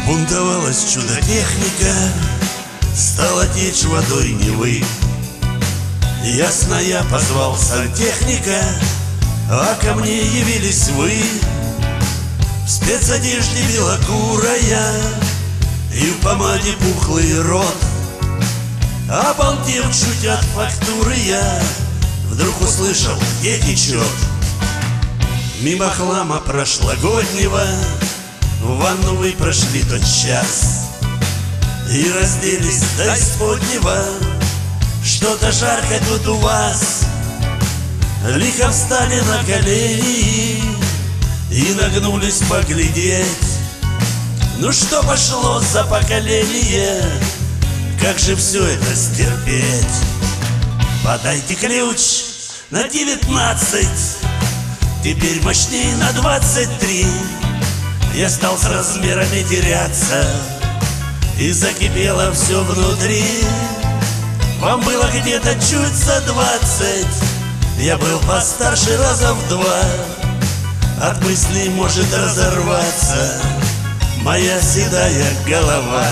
Бунтовалась чудо-техника, стала течь водой Невы. Ясно я позвал сантехника, а ко мне явились вы. В спецодежде белокурая и в помаде пухлый рот. Обалдев чуть от фактуры я вдруг услышал, где течет. Мимо хлама прошлогоднего в ванну вы прошли тот час и разделись до исподнего. Что-то жарко тут у вас. Лихо встали на колени и нагнулись поглядеть. Ну что пошло за поколение? Как же все это стерпеть? Подайте ключ на 19, теперь мощней на 23. Я стал с размерами теряться, и закипело все внутри. Вам было где-то чуть за 20, я был постарше раза в 2. От мыслей может разорваться моя седая голова.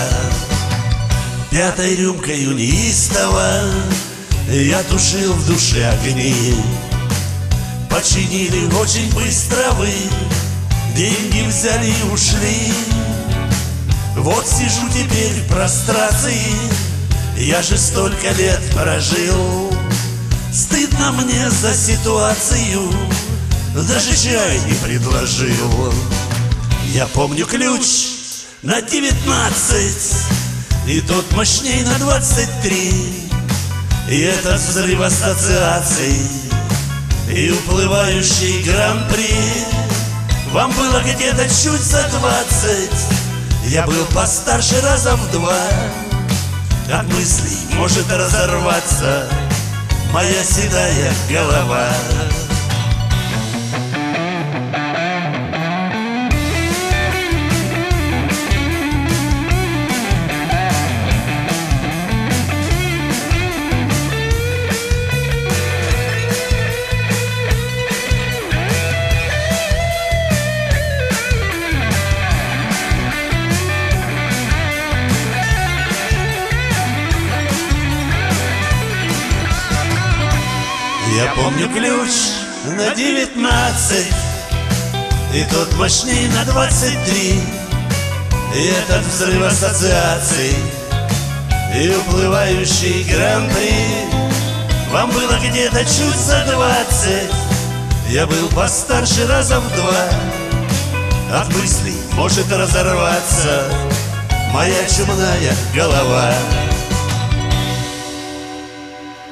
Пятой рюмкою неистово я тушил в душе огни. Починили очень быстро вы, деньги взяли и ушли. Вот сижу теперь в прострации, я же столько лет прожил. Стыдно мне за ситуацию, даже чай не предложил. Я помню ключ на 19, и тот мощней на 23. И этот взрыв ассоциаций, и уплывающий гран-при. Вам было где-то чуть за 20, я был постарше раза в 2. От мыслей может разорваться моя седая голова. Я помню ключ на 19, и тот мощней на 23. И этот взрыв ассоциаций, и уплывающий гран-при. Вам было где-то чуть за 20, я был постарше раза в 2. От мыслей может разорваться моя чумная голова.